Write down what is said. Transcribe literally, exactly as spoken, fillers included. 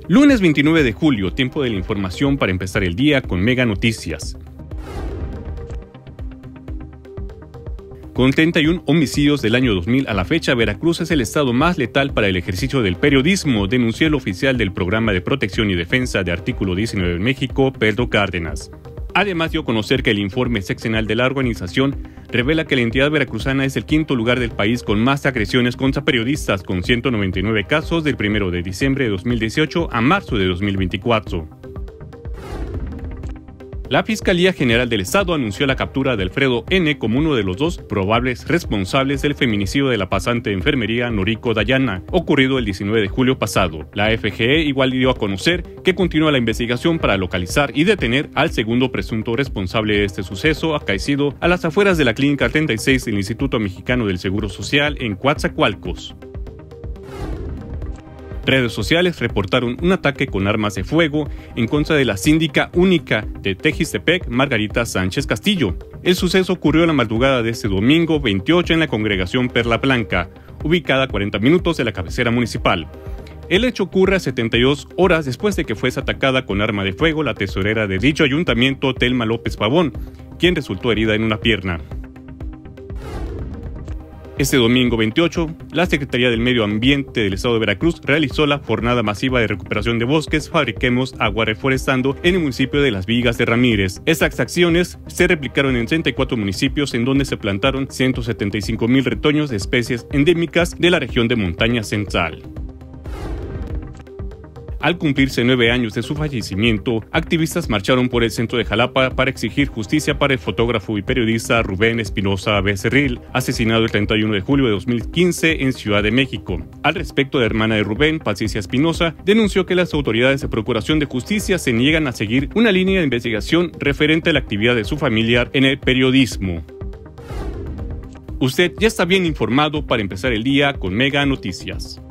Lunes veintinueve de julio, tiempo de la información para empezar el día con Mega Noticias. Con treinta y uno homicidios del año dos mil a la fecha, Veracruz es el estado más letal para el ejercicio del periodismo, denunció el oficial del Programa de Protección y Defensa de Artículo diecinueve en México, Pedro Cárdenas. Además, dio a conocer que el informe seccional de la organización revela que la entidad veracruzana es el quinto lugar del país con más agresiones contra periodistas, con ciento noventa y nueve casos del primero de diciembre de dos mil dieciocho a marzo de dos mil veinticuatro. La Fiscalía General del Estado anunció la captura de Alfredo N. como uno de los dos probables responsables del feminicidio de la pasante de enfermería Noriko Dayana, ocurrido el diecinueve de julio pasado. La F G E igual dio a conocer que continúa la investigación para localizar y detener al segundo presunto responsable de este suceso acaecido a las afueras de la Clínica treinta y seis del Instituto Mexicano del Seguro Social en Coatzacoalcos. Redes sociales reportaron un ataque con armas de fuego en contra de la síndica única de Tejistepec, Margarita Sánchez Castillo. El suceso ocurrió en la madrugada de este domingo veintiocho en la congregación Perla Blanca, ubicada a cuarenta minutos de la cabecera municipal. El hecho ocurre a setenta y dos horas después de que fuese atacada con arma de fuego la tesorera de dicho ayuntamiento, Telma López Pavón, quien resultó herida en una pierna. Este domingo veintiocho, la Secretaría del Medio Ambiente del Estado de Veracruz realizó la jornada masiva de recuperación de bosques Fabriquemos Agua Reforestando en el municipio de Las Vigas de Ramírez. Estas acciones se replicaron en treinta y cuatro municipios en donde se plantaron ciento setenta y cinco mil retoños de especies endémicas de la región de Montaña Central. Al cumplirse nueve años de su fallecimiento, activistas marcharon por el centro de Jalapa para exigir justicia para el fotógrafo y periodista Rubén Espinosa Becerril, asesinado el treinta y uno de julio de dos mil quince en Ciudad de México. Al respecto, la hermana de Rubén, Patricia Espinosa, denunció que las autoridades de Procuración de Justicia se niegan a seguir una línea de investigación referente a la actividad de su familiar en el periodismo. Usted ya está bien informado para empezar el día con Mega Noticias.